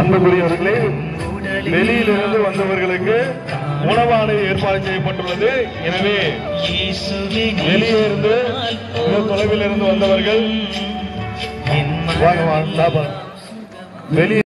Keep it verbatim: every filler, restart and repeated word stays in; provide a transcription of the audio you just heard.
அன்புக்குரியவர்களே, வெளியிலிருந்து வந்தவர்களுக்கு உணவானது ஏற்பாடு செய்யப்பட்டுள்ளது. எனவே வெளியே இருந்து தொலைவில் இருந்து வந்தவர்கள் வெளியே